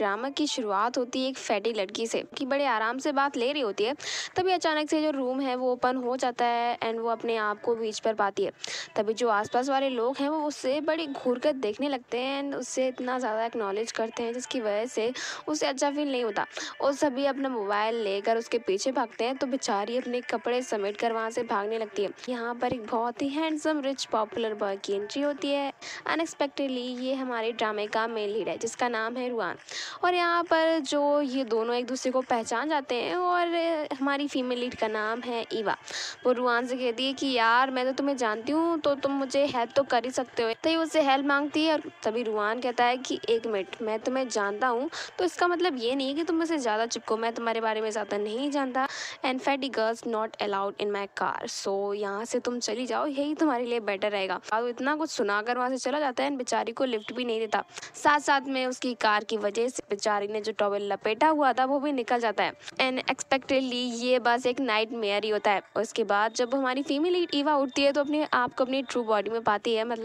Drama की शुरुआत होती है एक फैटी लड़की से कि बड़े आराम से बात ले रही होती है। तभी अचानक से जो रूम है वो ओपन हो जाता है एंड वो अपने आप को बीच पर पाती है। तभी जो आसपास वाले लोग हैं वो उससे बड़ी घूर कर देखने लगते हैं एंड उससे इतना ज़्यादा एक्नॉलेज करते हैं जिसकी वजह से उसे अच्छा फील नहीं होता और सभी अपना मोबाइल लेकर उसके पीछे भागते हैं। तो बेचारी अपने कपड़े समेट कर वहाँ से भागने लगती है। यहाँ पर एक बहुत ही हैंडसम रिच पॉपुलर बॉय की एंट्री होती है। अनएक्सपेक्टेडली ये हमारे ड्रामे का मेन लीड है जिसका नाम है रुआन। और यहाँ पर जो ये दोनों एक दूसरे को पहचान जाते हैं और हमारी फीमेल लीड का नाम है ईवा। वो रुआन से कहती है कि यार मैं तो तुम्हें जानती हूँ तो तुम मुझे हेल्प तो कर ही सकते हो। तो ये उससे हेल्प मांगती है और तभी रुआन कहता है कि एक मिनट, मैं तुम्हें जानता हूँ तो इसका मतलब ये नहीं है कि तुम मुझसे ज़्यादा चिपको, मैं तुम्हारे बारे में ज़्यादा नहीं जानता and fatty girls not allowed in my car, so यहाँ से तुम चली जाओ, यही तुम्हारे लिए बेटर रहेगा। और इतना कुछ सुनाकर वहाँ से चला जाता है एंड बेचारी को लिफ्ट भी नहीं देता। साथ साथ में उसकी कार की वजह से बेचारी ने जो टॉवेल लपेटा हुआ था वो भी निकल जाता है एंड एक्सपेक्टेडली ये बस एक नाइट मेयर ही होता है। उसके बाद जब हमारी फीमेल लीड ईवा उठती है तो अपने आप को अपनी ट्रू बॉडी में पाती है।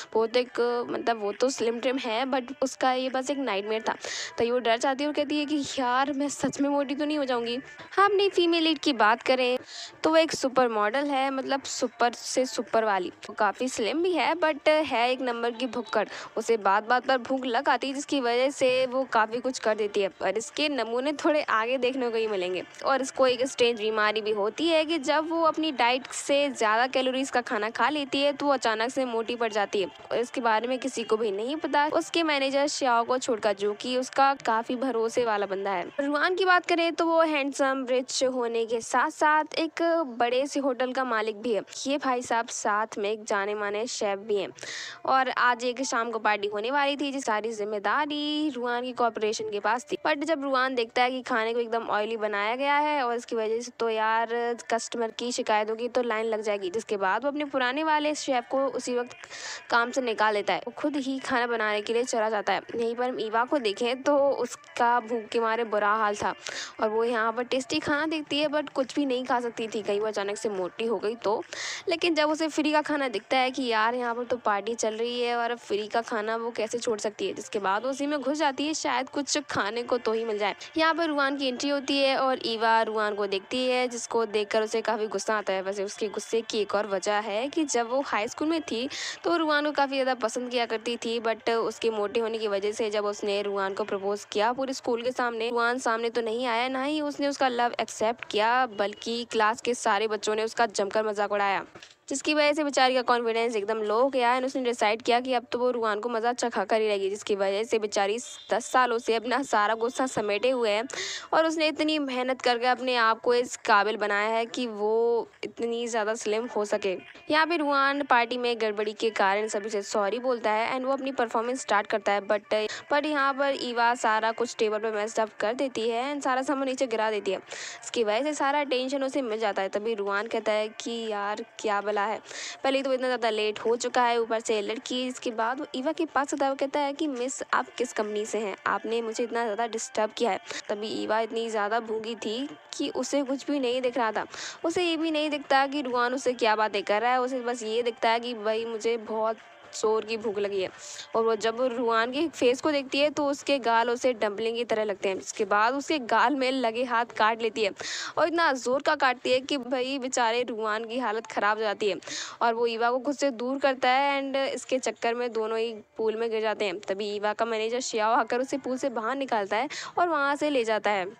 मतलब वो तो स्लिम ट्रिम है बट उसका ये बस एक नाइटमेयर था। तो ये वो डर जाती है और कहती है कि यार मैं सच में मोटी तो नहीं हो जाऊंगी। हाँ, अपनी फीमेल लीड की बात करें तो वो एक सुपर मॉडल है, मतलब सुपर से सुपर वाली। वो काफ़ी स्लिम भी है बट है एक नंबर की भुक्कड़। उसे बात बात पर भूख लग आती है जिसकी वजह से वो काफ़ी कुछ कर देती है। पर इसके नमूने थोड़े आगे देखने को ही मिलेंगे। और इसको एक स्ट्रेंज बीमारी भी होती है कि जब वो अपनी डाइट से ज़्यादा कैलोरीज का खाना खा लेती है तो वो अचानक से मोटी पड़ जाती है और इसके बारे में किसी को भी नहीं पता, उसके मैनेजर श्याओ को छोड़कर, जो कि उसका काफ़ी भरोसे वाला बंदा है। रुआन की बात करें तो वो हैंडसम रिच होने के साथ साथ एक बड़े से होटल का मालिक भी है। ये भाई साहब साथ में एक जाने माने शेफ भी हैं। और आज एक शाम को पार्टी होने वाली थी जिस सारी जिम्मेदारी रुआन की कॉर्पोरेशन के पास थी। बट जब रुआन देखता है कि खाने को एकदम ऑयली बनाया गया है और इसकी वजह से तो यार कस्टमर की शिकायत होगी तो लाइन लग जाएगी, जिसके बाद वो अपने पुराने वाले शेफ को उसी वक्त काम से निकाल लेता है। वो खुद ही खाना बनाने के लिए चला जाता है। यहीं पर हम ईवा को देखें तो उसका भूख के मारे बुरा हाल था और वो यहाँ पर टेस्टी खाना देखती है बट कुछ भी नहीं खा सकती थी, कहीं वो अचानक से मोटी हो गई तो। लेकिन जब उसे फ्री का खाना दिखता है कि यार यहाँ पर तो पार्टी चल रही है और अब फ्री का खाना वो कैसे छोड़ सकती है, जिसके बाद उसी में घुस जाती है, शायद कुछ खाने को तो ही मिल जाए। यहाँ पर रुआन की एंट्री होती है और ईवा रुआन को देखती है जिसको देखकर उसे काफ़ी गुस्सा आता है। वैसे उसके गुस्से की एक और वजह है कि जब वो हाई स्कूल में थी तो रुआन को काफ़ी ज़्यादा पसंद किया करती थी बट उसके मोटे होने की वजह से जब उसने रुआन को प्रपोज किया पूरे स्कूल के सामने, रुआन सामने तो नहीं आया, ना ही उसने उसका लव एक्सेप्ट किया बल्कि क्लास के सारे बच्चों ने उसका जमकर मजाक उड़ाया, जिसकी वजह से बेचारी का कॉन्फिडेंस एकदम लो हो गया एंड उसने डिसाइड किया कि अब तो वो रुआन को मज़ा चखा कर ही रहेगी। जिसकी वजह से बेचारी 10 सालों से अपना सारा गुस्सा समेटे हुए है और उसने इतनी मेहनत करके अपने आप को इस काबिल बनाया है कि वो इतनी ज़्यादा स्लिम हो सके। यहाँ पे रुआन पार्टी में गड़बड़ी के कारण सभी से सॉरी बोलता है एंड वो अपनी परफॉर्मेंस स्टार्ट करता है बट यहाँ पर ईवा सारा कुछ टेबल पर मेस्ड अप कर देती है एंड सारा सामान नीचे गिरा देती है। इसकी वजह से सारा टेंशन उसे मिल जाता है। तभी रुआन कहता है कि यार क्या भला है, पहले तो इतना ज़्यादा लेट हो चुका है, ऊपर से लड़की। इसके बाद वो ईवा के पास आता है, वो कहता है कि मिस आप किस कंपनी से हैं, आपने मुझे इतना ज़्यादा डिस्टर्ब किया है। तभी ईवा इतनी ज़्यादा भूखी थी कि उसे कुछ भी नहीं दिख रहा था। उसे ये भी नहीं दिखता कि रुआन उससे क्या बातें कर रहा है, उसे बस ये दिखता है कि भाई मुझे बहुत जोर की भूख लगी है। और वो जब रुआन के फेस को देखती है तो उसके गाल उसे डम्पलिंग की तरह लगते हैं। इसके बाद उसके गाल में लगे हाथ काट लेती है और इतना जोर का काटती है कि भाई बेचारे रुआन की हालत ख़राब हो जाती है और वो ईवा को खुद से दूर करता है एंड इसके चक्कर में दोनों ही पूल में गिर जाते हैं। तभी ईवा का मैनेजर श्याओ आकर उसे पूल से बाहर निकालता है और वहाँ से ले जाता है।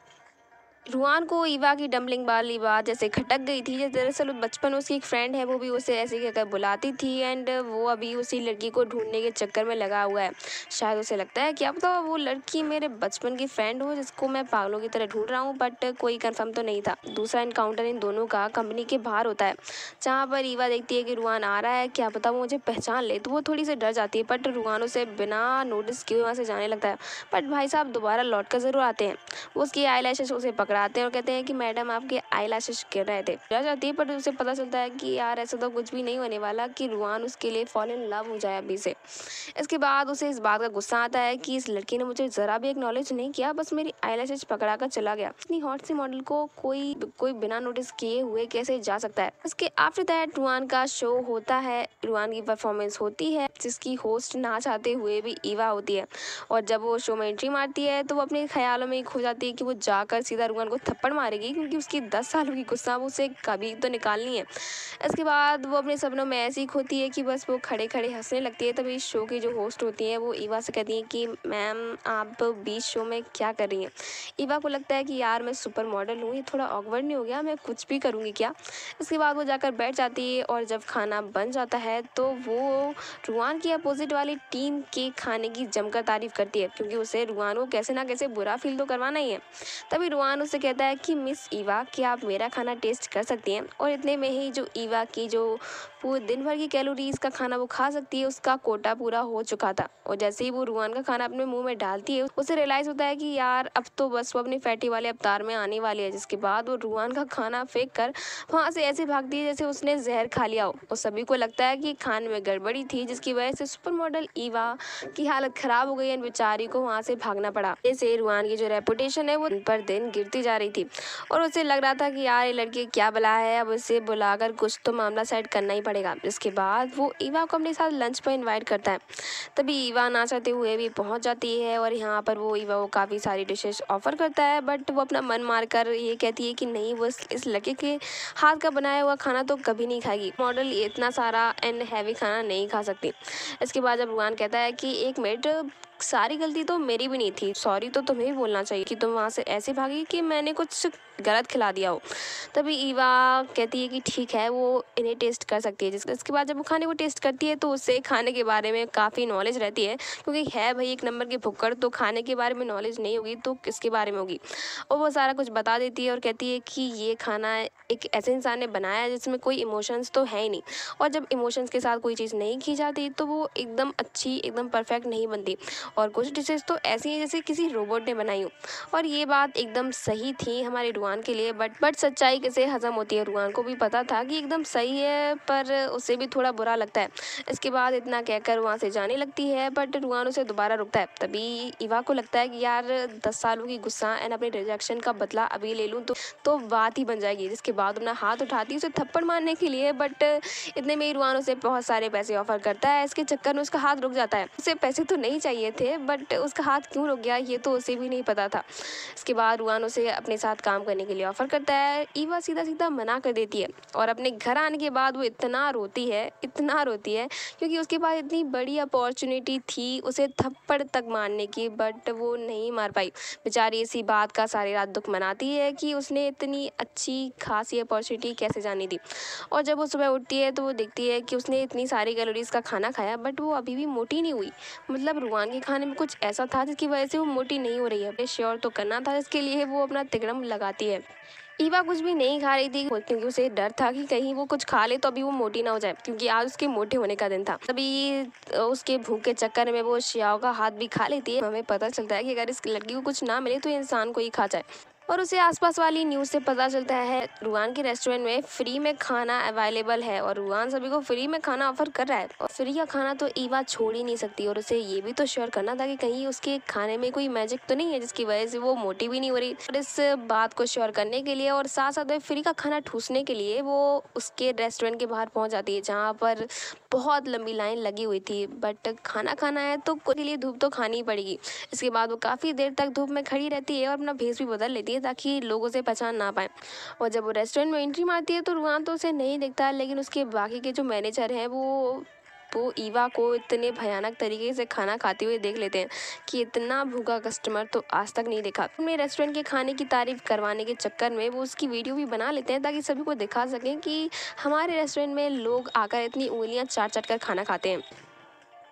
रुआन को ईवा की डम्बलिंग वाली बात जैसे खटक गई थी। दरअसल बचपन में उसकी एक फ्रेंड है, वो भी उसे ऐसे ही कहकर बुलाती थी एंड वो अभी उसी लड़की को ढूंढने के चक्कर में लगा हुआ है। शायद उसे लगता है कि अब तो वो लड़की मेरे बचपन की फ्रेंड हो जिसको मैं पागलों की तरह ढूंढ रहा हूँ, बट कोई कंफर्म तो नहीं था। दूसरा इनकाउंटर इन दोनों का कंपनी के बाहर होता है जहाँ पर ईवा देखती है कि रुआन आ रहा है, क्या पता वो मुझे पहचान ले, तो वो थोड़ी सी डर जाती है बट रुआन उसे बिना नोटिस किए वहाँ से जाने लगता है। बट भाई साहब दोबारा लौट कर ज़रूर आते हैं। वो उसकी आई लैशेस उसे पकड़ाते हैं और कहते हैं कि मैडम आपके आईलैशेस गिर रहे थे। रह जाती है, पर उसे पता चलता है कि यार ऐसा तो कुछ भी नहीं होने वाला कि रुआन उसके लिए फॉल इन लव हो जाए अभी से। इसके बाद उसे इस बात का गुस्सा आता है कि इस लड़की ने मुझे ज़रा भी एक्नॉलेज नहीं किया, बस मेरी आईलैशेस पकड़ा कर चला गया। इतनी हॉट सी मॉडल को कोई कोई बिना नोटिस किए हुए कैसे जा सकता है। इसके आफ्टर दैट रुआन का शो होता है, रुआन की परफॉर्मेंस होती है जिसकी होस्ट ना चाहते हुए भी ईवा होती है। और जब वो शो में एंट्री मारती है तो वो अपने ख्यालों में खो जाती है कि वो जाकर सीधा रुआन को थप्पड़ मारेगी, क्योंकि उसकी 10 सालों की गुस्सा वो उसे कभी तो निकालनी है। इसके बाद वो अपने सपनों में ऐसी खोती है कि बस वो खड़े खड़े हंसने लगती है। तभी शो की जो होस्ट होती है वो ईवा से कहती है कि मैम आप बीच शो में क्या कर रही हैं। ईवा को लगता है कि यार मैं सुपर मॉडल हूँ, ये थोड़ा ऑकवर्ड नहीं हो गया, मैं कुछ भी करूँगी क्या। इसके बाद वो जाकर बैठ जाती है और जब खाना बन जाता है तो वो रुआन की अपोजिट वाली टीम के खाने की जमकर तारीफ करती है, क्योंकि उसे रुआन को कैसे ना कैसे बुरा फील तो करवाना ही है। तभी रुआन उससे कहता है कि मिस ईवा क्या आप मेरा खाना टेस्ट कर सकती हैं। और इतने में ही जो ईवा की जो पूरे दिन भर की कैलोरीज का खाना वो खा सकती है उसका कोटा पूरा हो चुका था। और जैसे ही वो रुआन का खाना अपने मुंह में डालती है उसे रियलाइज होता है कि यार अब तो बस वो अपनी फैटी वाले अवतार में आने वाली है। जिसके बाद वो रुआन का खाना फेंक कर वहाँ से ऐसे भागती है जैसे उसने जहर खा लिया हो। और सभी को लगता है कि खाने में गड़बड़ी थी, जिसकी वजह से सुपर मॉडल ईवा की हालत खराब हो गई है। बेचारी को वहाँ से भागना पड़ा। जैसे रुआन की जो रेपुटेशन है वो दिन पर दिन गिरती जा रही थी और उसे लग रहा था कि यार ये लड़की क्या बला है, अब इसे बुलाकर कुछ तो मामला सेट करना ही पड़ेगा। इसके बाद वो ईवा को अपने साथ लंच पर इनवाइट करता है। तभी ईवा ना चाहते हुए भी पहुंच जाती है और यहाँ पर वो ईवा को काफ़ी सारी डिशेस ऑफर करता है, बट वो अपना मन मार कर ये कहती है कि नहीं, वो इस लड़के के हाथ का बनाया हुआ खाना तो कभी नहीं खाएगी। मॉडल इतना सारा एंड हैवी खाना नहीं खा सकती। इसके बाद जब रुआन कहता है कि एक मिनट, सारी गलती तो मेरी भी नहीं थी, सॉरी तो तुम्हें ही बोलना चाहिए कि तुम वहाँ से ऐसे भागी कि मैंने कुछ गलत खिला दिया हो। तभी ईवा कहती है कि ठीक है, वो इन्हें टेस्ट कर सकती है। इसके बाद जब वो खाने को टेस्ट करती है तो उससे खाने के बारे में काफ़ी नॉलेज रहती है, क्योंकि है भाई एक नंबर की भुक्कड़, तो खाने के बारे में नॉलेज नहीं होगी तो किसके बारे में होगी। और वो सारा कुछ बता देती है और कहती है कि ये खाना एक ऐसे इंसान ने बनाया है जिसमें कोई इमोशंस तो है ही नहीं, और जब इमोशंस के साथ कोई चीज़ नहीं की जाती तो वो एकदम अच्छी, एकदम परफेक्ट नहीं बनती। और कुछ डिशेस तो ऐसी हैं जैसे किसी रोबोट ने बनाई हो। और ये बात एकदम सही थी हमारे रुआन के लिए, बट सच्चाई कैसे हजम होती है। रुआन को भी पता था कि एकदम सही है, पर उसे भी थोड़ा बुरा लगता है। इसके बाद इतना कहकर वहाँ से जाने लगती है, बट रुआन उसे दोबारा रुकता है। तभी ईवा को लगता है कि यार 10 सालों की गुस्सा एंड अपने रिजेक्शन का बदला अभी ले लूँ तो बात ही बन जाएगी। जिसके बाद अपना हाथ उठाती है उसे थप्पड़ मारने के लिए, बट इतने में ही रुआन उसे बहुत सारे पैसे ऑफर करता है। इसके चक्कर में उसका हाथ रुक जाता है। उसे पैसे तो नहीं चाहिए थे, बट उसका हाथ क्यों रुक गया ये तो उसे भी नहीं पता था। इसके बाद रुआन उसे अपने साथ काम करने के लिए ऑफर करता है। ईवा सीधा सीधा मना कर देती है और अपने घर आने के बाद वो इतना रोती है, क्योंकि उसके पास इतनी बड़ी अपॉर्चुनिटी थी उसे थप्पड़ तक मारने की, बट वो नहीं मार पाई। बेचारी इसी बात का सारी रात दुख मनाती है कि उसने इतनी अच्छी खासी अपॉर्चुनिटी कैसे जानी थी। और जब वो सुबह उठती है तो वो देखती है कि उसने इतनी सारी कैलोरीज का खाना खाया, बट वो अभी भी मोटी नहीं हुई। मतलब रुआन के खाने में कुछ ऐसा था जिसकी वजह से वो मोटी नहीं हो रही है। श्योर तो करना था, इसके लिए वो अपना तिकड़म लगाती है। ईवा कुछ भी नहीं खा रही थी क्योंकि उसे डर था कि कहीं वो कुछ खा ले तो अभी वो मोटी ना हो जाए, क्योंकि आज उसके मोटे होने का दिन था। तभी उसके भूख के चक्कर में वो शियाओ का हाथ भी खा लेती है। हमें पता चलता है कि अगर इस लड़की को कुछ ना मिले तो ये इंसान को ही खा जाए। और उसे आसपास वाली न्यूज़ से पता चलता है रुआन के रेस्टोरेंट में फ्री में खाना अवेलेबल है और रुआन सभी को फ्री में खाना ऑफर कर रहा है। और फ्री का खाना तो ईवा छोड़ ही नहीं सकती और उसे ये भी तो श्योर करना था कि कहीं उसके खाने में कोई मैजिक तो नहीं है जिसकी वजह से वो मोटी भी नहीं हो रही। और इस बात को श्योर करने के लिए और साथ साथ फ्री का खाना ठूसने के लिए वो उसके रेस्टोरेंट के बाहर पहुँच जाती है, जहाँ पर बहुत लंबी लाइन लगी हुई थी। बट खाना खाना है तो उसके लिए धूप तो खानी ही पड़ेगी। इसके बाद वो काफ़ी देर तक धूप में खड़ी रहती है और अपना भेस भी बदल लेती है ताकि लोग उसे पहचान ना पाए। और जब वो रेस्टोरेंट में एंट्री मारती है तो रुआन तो उसे नहीं दिखता, लेकिन उसके बाकी के जो मैनेजर हैं वो ईवा को इतने भयानक तरीके से खाना खाते हुए देख लेते हैं कि इतना भूखा कस्टमर तो आज तक नहीं देखा। उन्हें रेस्टोरेंट के खाने की तारीफ करवाने के चक्कर में वो उसकी वीडियो भी बना लेते हैं ताकि सभी को दिखा सकें कि हमारे रेस्टोरेंट में लोग आकर इतनी उंगलियां चाट चाट कर खाना खाते हैं।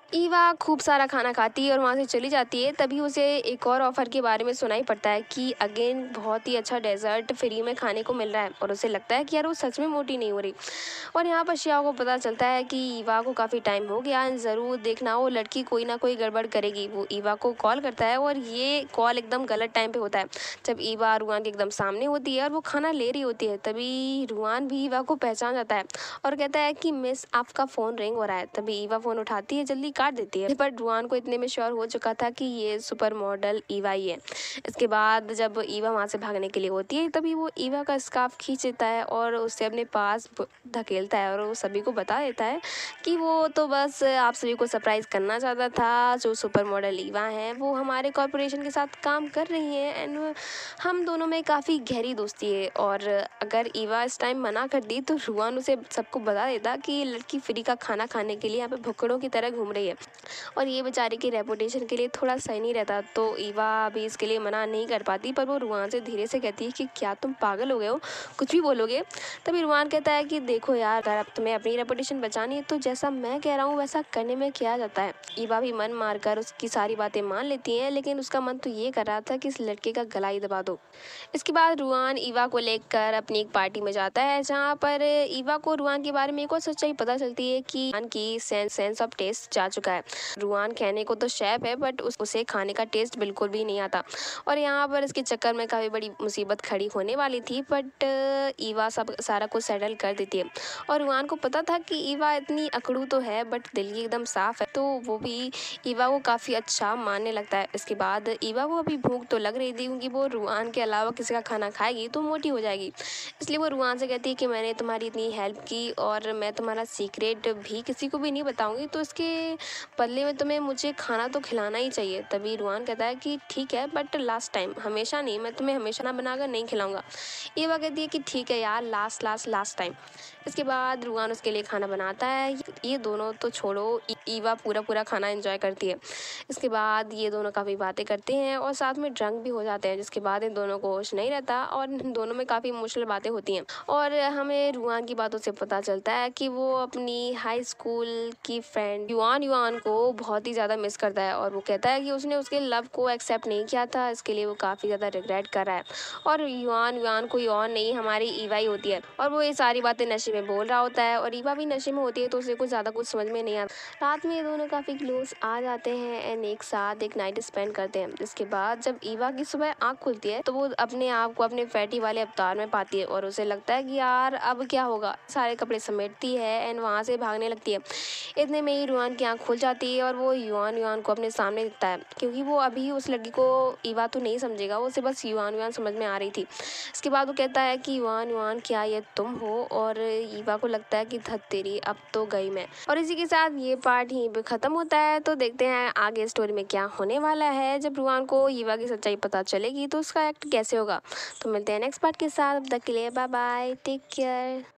ईवा खूब सारा खाना खाती है और वहाँ से चली जाती है। तभी उसे एक और ऑफ़र के बारे में सुनाई पड़ता है कि अगेन बहुत ही अच्छा डेज़र्ट फ्री में खाने को मिल रहा है और उसे लगता है कि यार वो सच में मोटी नहीं हो रही। और यहाँ पर शियाओ को पता चलता है कि ईवा को काफ़ी टाइम हो गया है, ज़रूर देखना वो लड़की कोई ना कोई गड़बड़ करेगी। वो ईवा को कॉल करता है और ये कॉल एकदम गलत टाइम पे होता है, जब ईवा रुआन के एकदम सामने होती है और वो खाना ले रही होती है। तभी रुआन भी ईवा को पहचान जाता है और कहता है कि मिस आपका फ़ोन रिंग हो रहा है। तभी ईवा फ़ोन उठाती है, जल्दी काट देती है, पर रुआन को इतने में श्योर हो चुका था कि ये सुपर मॉडल ईवा ही है। इसके बाद जब ईवा वहाँ से भागने के लिए होती है, तभी वो ईवा का स्कार्फ खींच लेता है और उसे अपने पास धकेलता है और वो सभी को बता देता है कि वो तो बस आप सभी को सरप्राइज करना चाहता था। जो सुपर मॉडल ईवा हैं वो हमारे कॉरपोरेशन के साथ काम कर रही हैं एंड हम दोनों में काफ़ी गहरी दोस्ती है। और अगर ईवा इस टाइम मना कर दी तो रुआन उसे सबको बता देता कि ये लड़की फ्री का खाना खाने के लिए यहाँ पे भुक्कड़ों की तरह घूम रही है और ये बेचारे की रेपुटेशन के लिए थोड़ा सही नहीं रहता। तो ईवा भी इसके लिए मना नहीं कर पाती, पर वो रुआन से धीरे से कहती है कि क्या तुम पागल हो गए हो, कुछ भी बोलोगे। तभी रुआन कहता है कि देखो यार, अगर अब तुम्हें अपनी रेपुटेशन बचानी है तो जैसा मैं कह रहा हूँ वैसा करने में क्या जाता है। ईवा भी मन मारकर उसकी सारी बातें मान लेती है, लेकिन उसका मन तो ये कर रहा था कि इस लड़के का गला ही दबा दो। इसके बाद रुआन ईवा को लेकर अपनी एक पार्टी में जाता है, जहाँ पर ईवा को रुआन के बारे में एक और सच्चाई पता चलती है कि रुआन की सेंस ऑफ टेस्ट जा चुका है। रुआन कहने को तो शेफ है, बट उसे खाने का टेस्ट बिल्कुल भी नहीं आता और यहाँ पर इसके चक्कर में काफ़ी बड़ी मुसीबत खड़ी होने वाली थी, बट ईवा सब सारा कुछ सेटल कर देती है। और रुआन को पता था कि ईवा इतनी अकड़ू तो है बट दिल की एकदम साफ है, तो वो भी ईवा को काफ़ी अच्छा मानने लगता है। इसके बाद ईवा को अभी भूख तो लग रही थी, क्योंकि वो रुआन के अलावा किसी का खाना खाएगी तो मोटी हो जाएगी। इसलिए वो रुआन से कहती है कि मैंने तुम्हारी इतनी हेल्प की और मैं तुम्हारा सीक्रेट भी किसी को भी नहीं बताऊंगी, तो इसके बदले में तुम्हें मुझे खाना तो खिलाना ही चाहिए। तभी रुआन कहता है कि ठीक है, बट लास्ट टाइम, हमेशा नहीं, मैं तुम्हें हमेशा ना बनाकर नहीं खिलाऊंगा। ईवा कहती है कि ठीक है यार, लास्ट टाइम। इसके बाद रुआन उसके लिए खाना बनाता है। ये दोनों तो छोड़ो, ईवा पूरा खाना एंजॉय करती है। इसके बाद ये दोनों काफ़ी बातें करते हैं और साथ में ड्रंक भी हो जाते हैं, जिसके बाद इन दोनों को होश नहीं रहता और इन दोनों में काफ़ी इमोशनल बातें होती हैं। और हमें रुआन की बातों से पता चलता है कि वो अपनी हाई स्कूल की फ्रेंड युआन युआन को बहुत ही ज़्यादा मिस करता है और वो कहता है कि उसने उसके लव को एक्सेप्ट नहीं किया था, इसके लिए वो काफ़ी ज़्यादा रिग्रेट कर रहा है। और युआन युआन कोई और नहीं, हमारी ईवा ही होती है। और वो ये सारी बातें नशे में बोल रहा होता है और ईवा भी नशे में होती है, तो उसे कुछ ज़्यादा कुछ समझ में नहीं आता। रात में ये दोनों काफ़ी क्लोज आ जाते हैं एंड एक साथ एक नाइट स्पेंड करते हैं। इसके बाद जब ईवा की सुबह आँख खुलती है तो वो अपने आप को अपने फैटी वाले अवतार में पाती है और उसे लगता है कि यार अब क्या होगा। सारे कपड़े समेटती है एंड वहाँ से भागने लगती है। इतने में ही रुआन की आँख खुल जाती है और वो युआन युआन को अपने सामने दिखता है, क्योंकि वो अभी उस लड़की को ईवा तो नहीं समझेगा, वो उसे बस युआन युआन समझ में आ रही थी। इसके बाद वो कहता है कि युआन युआन क्या ये तुम हो, और ईवा को लगता है कि धत तेरी, अब तो गई मैं। और इसी के साथ ये पार्ट यहीं पे ख़त्म होता है। तो देखते हैं आगे स्टोरी में क्या होने वाला है। जब रुआन को ईवा की सच्चाई पता चलेगी तो उसका एक्ट कैसे होगा। तो मिलते हैं नेक्स्ट पार्ट के साथ, तब तक के लिए बाय बाय, टेक केयर।